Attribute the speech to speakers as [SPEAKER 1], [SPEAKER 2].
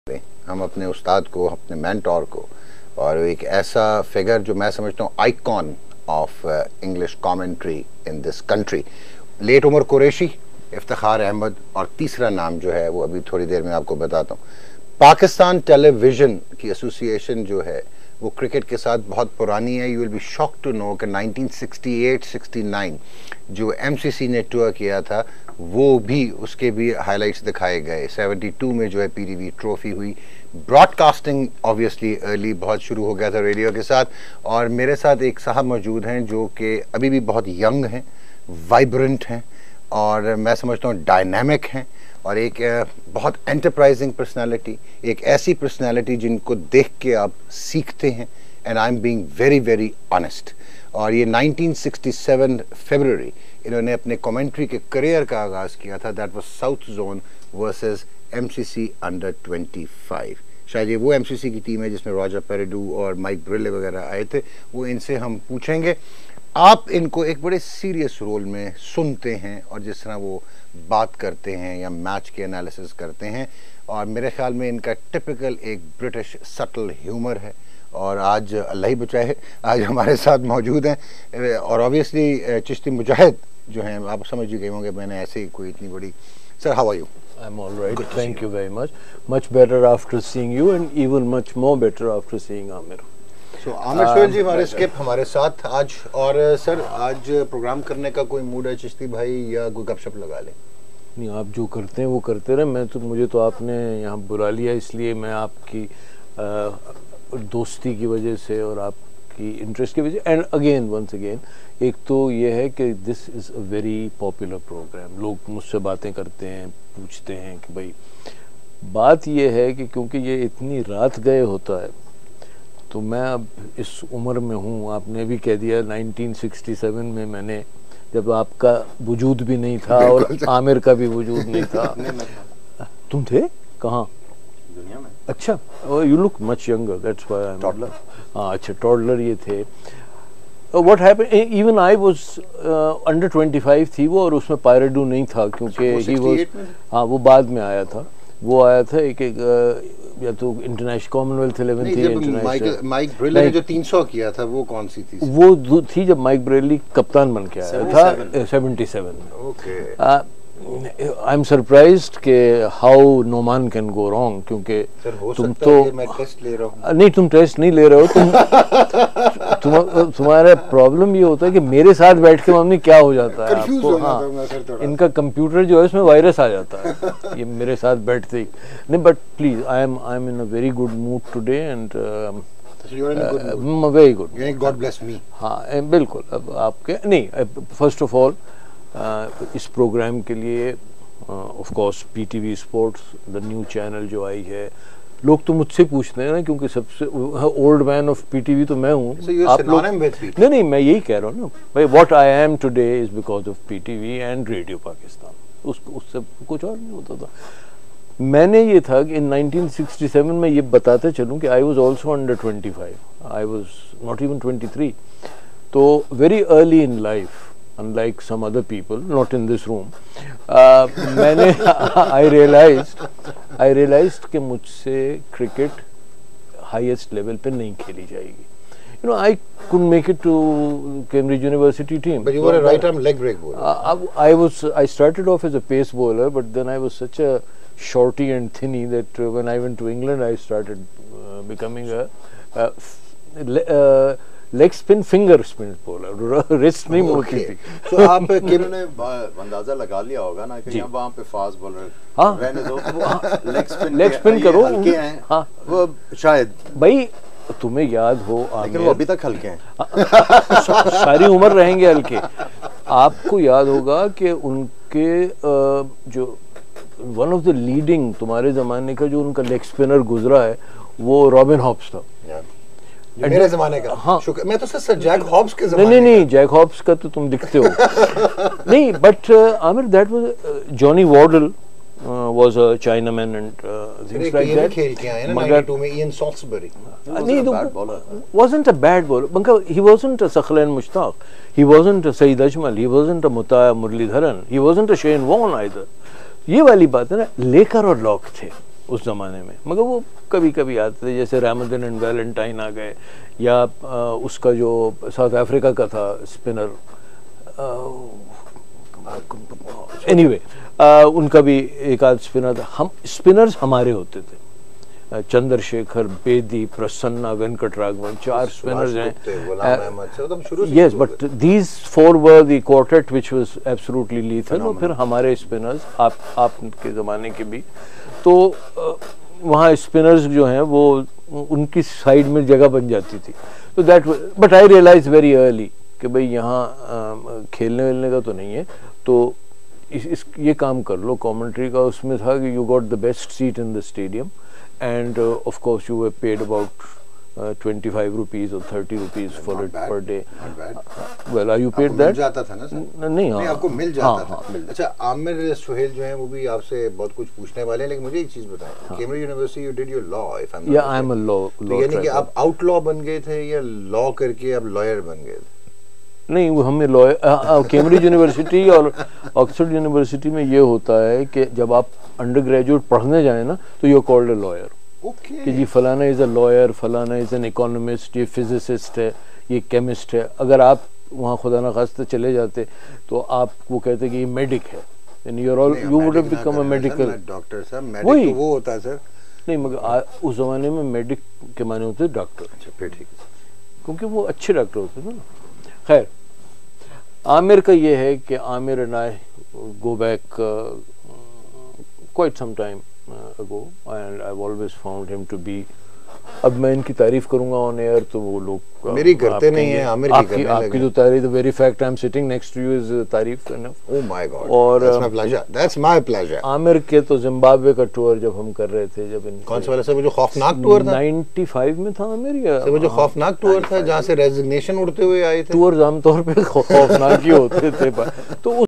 [SPEAKER 1] हम अपने उस्ताद को, अपने मेंटोर को, और एक ऐसा फिगर जो मैं समझता हूँ icon of English commentary in this country, late Umar Qureshi, Iftikhar Ahmed, और तीसरा नाम जो है वो अभी थोड़ी देर में आपको बताता हूँ। पाकिस्तान टेलीविज़न की एसोसिएशन जो है वो क्रिकेट के साथ बहुत पुरानी है। You will be shock to know कि 1968-69 जो एमसीसी ने टूर किया था वो भी, उसके भी हाइलाइट्स दिखाए गए। 72 में जो है पीटीवी ट्रॉफी हुई। ब्रॉडकास्टिंग ऑब्वियसली अर्ली बहुत शुरू हो गया था रेडियो के साथ। और मेरे साथ एक साहब मौजूद हैं जो कि अभी भी बहुत यंग हैं, वाइब्रेंट हैं, और मैं समझता हूँ डायनामिक हैं, और एक बहुत एंटरप्राइजिंग पर्सनालिटी, एक ऐसी पर्सनालिटी जिनको देख के आप सीखते हैं। And I am being very very honest. और ये 1967 फरवरी इन्होंने अपने कमेंट्री के करियर का आगाज़ किया था। That was south zone versus MCC under 25। शायद ये वो एमसीसी की टीम है जिसमें रॉजर पेरिडू और माइक ब्रिले वगैरह आए थे। वो इनसे हम पूछेंगे। आप इनको एक बड़े सीरियस रोल में सुनते हैं और जिस तरह वो बात करते हैं या मैच के एनालिसिस करते हैं, और मेरे ख्याल में इनका टिपिकल एक ब्रिटिश सटल ह्यूमर है। और आज अल्लाह ही बचाए आज हमारे साथ मौजूद हैं। और ऑब्वियसली चिश्ती मुजाहिद जो हैं, आप समझ ही गए होंगे, मैंने ऐसे ही कोई इतनी बड़ी। Sir, how are you?
[SPEAKER 2] I'm all right. Thank you very much. Much better after seeing you, and even much more better after seeing Amir.
[SPEAKER 1] So Aamir Sohail ji हमारे स्किप हमारे साथ आज। और सर, आज प्रोग्राम करने का कोई मूड है चिश्ती भाई, या कोई गपशप लगा लें?
[SPEAKER 2] नहीं, आप जो करते हैं वो करते रहे। मुझे तो आपने यहाँ बुला लिया, इसलिए मैं आपकी दोस्ती की वजह से और आपकी इंटरेस्ट की वजह, एंड अगेन वंस अगेन, एक तो ये है कि this is a very popular program. लोग मुझसे बातें करते हैं, पूछते हैं कि भाई, बात ये है कि क्योंकि ये इतनी रात गए होता है, तो मैं अब इस उम्र में हूँ। आपने भी कह दिया 1967 में मैंने, जब आपका वजूद भी नहीं था और आमिर का भी वजूद नहीं था। तुम थे कहाँ?
[SPEAKER 3] दुनिया में।
[SPEAKER 2] अच्छा, you look much younger, that's why I am. हाँ, अच्छा, टॉडलर ये थे। What happened, even I was under 25 थी वो, और उसमें पायरेडू नहीं था क्योंकि ही वाज, हाँ, वो बाद में आया था। वो आया था एक या तो इंटरनेशनल कॉमनवेल्थ 11 थी, इंटरनेशनल।
[SPEAKER 1] माइक ब्रेली ने जो 300 किया था वो कौन सी थी?
[SPEAKER 2] वो थी जब माइक ब्रेली कप्तान बन के आया था 77 में।
[SPEAKER 1] ओके।
[SPEAKER 2] आई एम सरप्राइज्ड कि how no man can go wrong, क्योंकि तुम तो
[SPEAKER 1] मैं टेस्ट ले रहा हूँ।
[SPEAKER 2] नहीं, तुम टेस्ट नहीं ले रहे हो। तुम्हारा प्रॉब्लम ये होता है कि मेरे साथ बैठ के मम्मी क्या हो जाता है आपको। हाँ, इनका कंप्यूटर जो है इसमें वायरस आ जाता है ये मेरे साथ बैठते ही नहीं। But please, I am in a very good mood today, and very good.
[SPEAKER 1] God bless me.
[SPEAKER 2] हाँ, बिल्कुल। अब आपके नहीं, फर्स्ट ऑफ ऑल इस प्रोग्राम के लिए of course PTV sports, the new channel जो आई है, लोग तो मुझसे पूछते हैं ना, क्योंकि सबसे ओल्ड मैन ऑफ पीटीवी तो मैं हूँ। आप लोग नहीं, मैं यही कह रहा हूँ ना भाई, what I am today is because of PTV and radio Pakistan. उससे कुछ और नहीं होता था। मैंने ये था कि इन 1967 में ये बताते चलूँ कि I was also under 25, I was not even 23। तो very early in life, unlike some other people, not in this room, मैंने I realized कि मुझसे क्रिकेट हाईएस्ट लेवल पे नहीं खेली जाएगी। You know, I couldn't make it to Cambridge University team.
[SPEAKER 1] But you were a right arm leg break bowler.
[SPEAKER 2] I started off as a pace bowler, but then I was such a shorty and thinny that when I went to England, I started becoming a leg spin, finger spin bowler, wrist नहीं मोड़ती थी।
[SPEAKER 3] तो आप किन्होंने अंदाजा लगा लिया होगा ना कि यहाँ वहाँ पे फास्ट बॉलर,
[SPEAKER 2] हाँ,
[SPEAKER 3] रहने दो,
[SPEAKER 2] लेग स्पिन करो,
[SPEAKER 3] हल्के हैं।
[SPEAKER 2] हाँ,
[SPEAKER 3] वो शायद
[SPEAKER 2] भाई तुम्हें याद हो,
[SPEAKER 3] लेकिन वो अभी तक हल्के हैं।
[SPEAKER 2] सारी उम्र रहेंगे हल्के। आपको याद होगा कि उनके जो वन ऑफ द लीडिंग तुम्हारे जमाने का जो उनका लेग स्पिनर गुजरा है वो रॉबिन हॉब्स था।
[SPEAKER 1] मेरे जमाने का। हाँ, मैं तो सर जैक हॉब्स के
[SPEAKER 2] जमाने नहीं, जैक हॉब्स का तो तुम दिखते हो। नहीं, but Aamir, that was Johnny Wardle was a Chinaman and things like that.
[SPEAKER 1] खेल के आए ना 92 में इयन सॉल्सबरी।
[SPEAKER 2] नहीं, wasn't a bad bowler. Because he wasn't a Sakhlain Mushtaq. He wasn't a Saeed Ajmal. He wasn't a Mutaya Muralidharan. He wasn't a Shane Warne either. ये वाली बात है ना, लेकर और लॉक थे उस ज़माने में, मगर वो कभी कभी आते थे, जैसे रैमदन एंड वैलेंटाइन आ गए, या उसका जो साउथ अफ्रीका का था स्पिनर, एनीवे उनका भी एक आध स्पिनर था। हम स्पिनर्स हमारे होते थे, चंद्रशेखर, बेदी, प्रसन्ना, वेंकट राघवन, 4 स्पिनर्स हैं। Yes, but these 4 were the quartet which was absolutely lethal. और फिर हमारे स्पिनर्स आपके ज़माने के भी, तो वहाँ स्पिनर्स जो हैं वो उनकी साइड में जगह बन जाती थी। तो that, but I realise very early कि भाई यहाँ खेलने वेलने का तो नहीं है, तो ये काम कर लो कमेंट्री का। उसमें था कि you got the best seat in the stadium and of course you were paid about 25 rupees or 30 rupees for it per day.
[SPEAKER 1] Not bad.
[SPEAKER 2] Well, are you paid that?
[SPEAKER 1] मिल जाता था ना सर?
[SPEAKER 2] नहीं,
[SPEAKER 1] हाँ, आपको मिल जाता था।
[SPEAKER 2] मिल
[SPEAKER 1] अच्छा, आमिर सुहेल जो हैं वो भी आपसे बहुत कुछ पूछने वाले हैं, लेकिन मुझे एक चीज़ बताएं, Cambridge university you did your law, if I am not,
[SPEAKER 2] या आई एम अ लॉ,
[SPEAKER 1] यानी कि आप आउटलॉ बन गए थे या लॉ करके आप लॉयर बन गए थे?
[SPEAKER 2] नहीं, वो हमें लॉयर, केम्ब्रिज यूनिवर्सिटी और ऑक्सफोर्ड यूनिवर्सिटी में ये होता है कि जब आप अंडर ग्रेजुएट पढ़ने जाए ना, तो यू कॉल्ड ए लॉयर। कि जी फलाना इज़ अ लॉयर, फलाना इज़ एन इकोनॉमिस्ट, ये फिजिसिस्ट है, ये केमिस्ट है। अगर आप वहाँ खुदा न खास्ता चले जाते तो आप वो कहते कि ये मेडिक है, you would have become a medical
[SPEAKER 1] doctor. Sir medic तो वो होता है सर।
[SPEAKER 2] नहीं, मगर उस ज़माने में मेडिक के माने होते डॉक्टर।
[SPEAKER 1] अच्छा, फिर ठीक है,
[SPEAKER 2] क्योंकि वो अच्छे डॉक्टर होते थे ना। खैर, आमिर का ये है कि Aamir and I go back quite some time ago and I've always found him to be, अब मैं इनकी तारीफ करूंगा ऑन एयर तो वो लोग
[SPEAKER 1] मेरी करते नहीं है, आमिर की करने लगे।
[SPEAKER 2] आपकी जो तारीफ, the very fact I am sitting next to you is तारीफ एनफ।
[SPEAKER 1] ओह माय गॉड,
[SPEAKER 2] और
[SPEAKER 1] दैट्स माय प्लेजर।
[SPEAKER 2] आमिर के तो जिम्बाब्वे का टूर जब हम कर रहे थे, जब
[SPEAKER 1] कौन सा वाला सर, वो जो खौफनाक टूर था
[SPEAKER 2] 95 में था आमिर, या
[SPEAKER 1] वो जो खौफनाक टूर था जहाँ से रेजिग्नेशन उड़ते हुए आए थे?
[SPEAKER 2] टूर आमतौर पे खौफनाक ही होते थे, तो